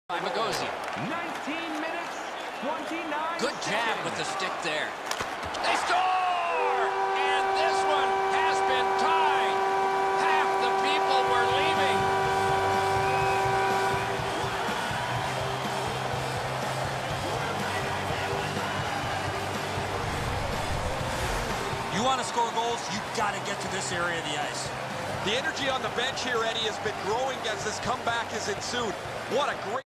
Magosi. 19 minutes, 29 Good jab seconds. with the stick there. They score! And this one has been tied. Half the people were leaving. You want to score goals, you got to get to this area of the ice. The energy on the bench here, Eddie, has been growing as this comeback has ensued. What a great...